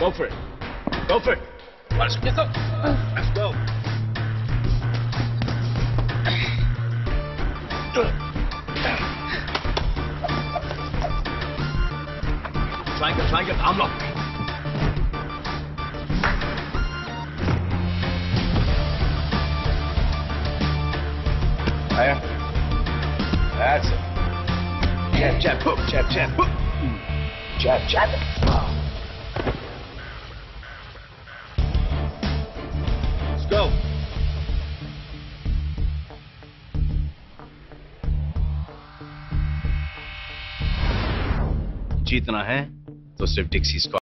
Go for it. Go for it. Let's go. Let's go. Triangle, arm lock. Higher. That's it. Jab, hook, jab, hook. Jab. Let's go. जीतना है तो सिर्फ डिक्सी squad